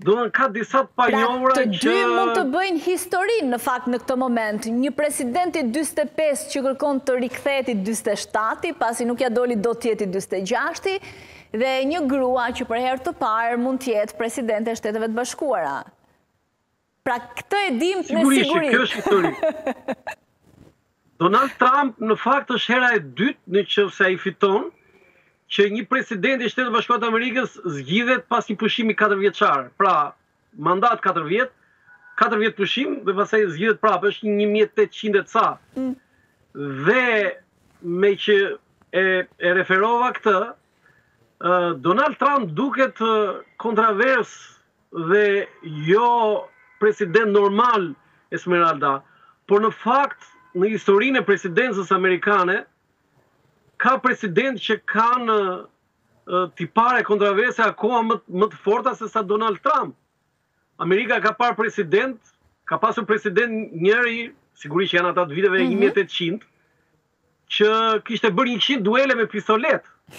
Do në ka disa të panjohura që... Të dy mund të bëjnë historinë në fakt në këtë moment. Një presidenti 45 që kërkon të riktheti 47, pasi nuk ja doli do tjeti 46, dhe një grua që për herë të parë mund tjetë presidente e Shteteve të Bashkuara. Pra këtë e dim me siguri. Sigurisht, kjo është histori. Donald Trump në fakt është hera e dytë në qoftë ai fiton, që një president i Shtetit Bashkuar të Amerikës zgjidhet pas një pushimi 4 vjeçar. Pra, mandat 4 vjet, 4 vjet pushim dhe pastaj zgjidhet prapë, është 1800 e ca. Dhe me që e referova këtë, Donald Trump duket kontravers dhe jo president normal, Esmeralda, por në fakt në historinë e presidencës amerikane ka president që kanë tipare kontraverse akoma më të forta se sa Donald Trump. Amerika ka pasur president njëri, sigurisht që janë ata të viteve 1800, që kishte bërë 100 duele me pistolet.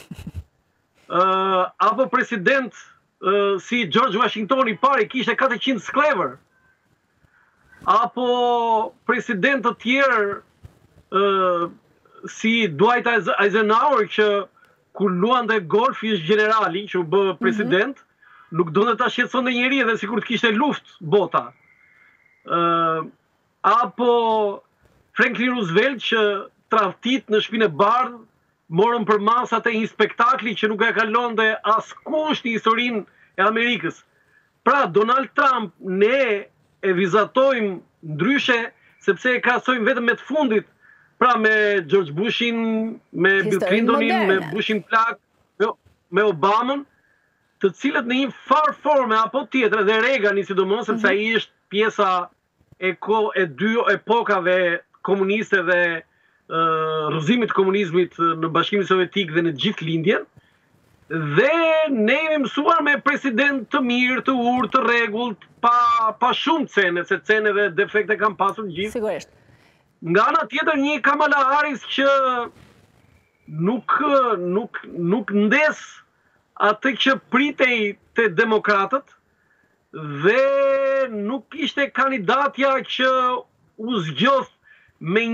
Apo president si George Washington i pari kishte 400 sklever. Apo president të tjerë si Dwight Eisenhower që kur luante golf ishte generali që u bë president, nuk donte ta shqetësonte njeri edhe sikur të kishte luftë bota. Apo Franklin Roosevelt që tradhtit në Shtëpinë e Bardhë morën për masat e një spektakli që nuk e kalonte askush në historinë e Amerikës. Pra Donald Trump ne e vizatojmë ndryshe sepse e krahasojmë vetëm me të fundit. Pra me George Bushin, me Bill Clintonin, me Bushin plak, me Obamën, të cilët në një farë forme apo tjetër, dhe Reagani sidomos, sepse ai është pjesa e dy epokave komuniste dhe rrëzimit të komunizmit në Bashkimin Sovjetik dhe në gjithë lindjen, dhe ne jemi mësuar me president të mirë, të urtë, të rregullt, pa shumë cene, se cene dhe defekte kanë pasur gjithë. Sigurisht. Nga ana tjetër një Kamala Harris që nuk ndes atë që pritej te demokratët dhe nuk ishte kandidatja që u zgjoth me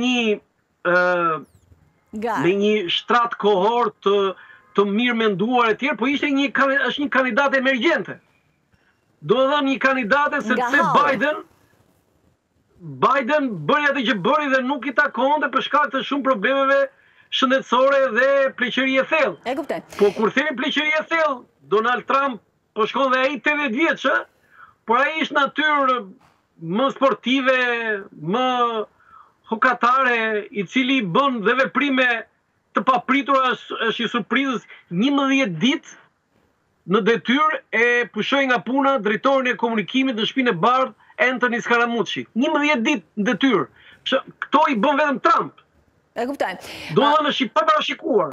një shtrat kohor të mirë menduar e tjerë, po ishte është një kandidate emergjente. Do të thënë një kandidate sepse Biden bëri atë që bëri dhe nuk i takonte për shkak të shumë problemeve shëndetësore dhe pleqëri e thellë. E kuptoj. Po kur themi pleqëri e thellë, Donald Trump po shkon dhe ai 80 vjeç, por ai është natyrë më sportive, më hokatare, i cili bën dhe veprime të papritura, është i surprizës. 11 ditë në detyrë e pushoi nga puna drejtorin e komunikimit në Shtëpinë e Bardhë Anthony Scaramucci. 11 ditë në detyrë. Këto i bën vetëm Trump. E kuptoj. Do të thënë është i paparashikuar.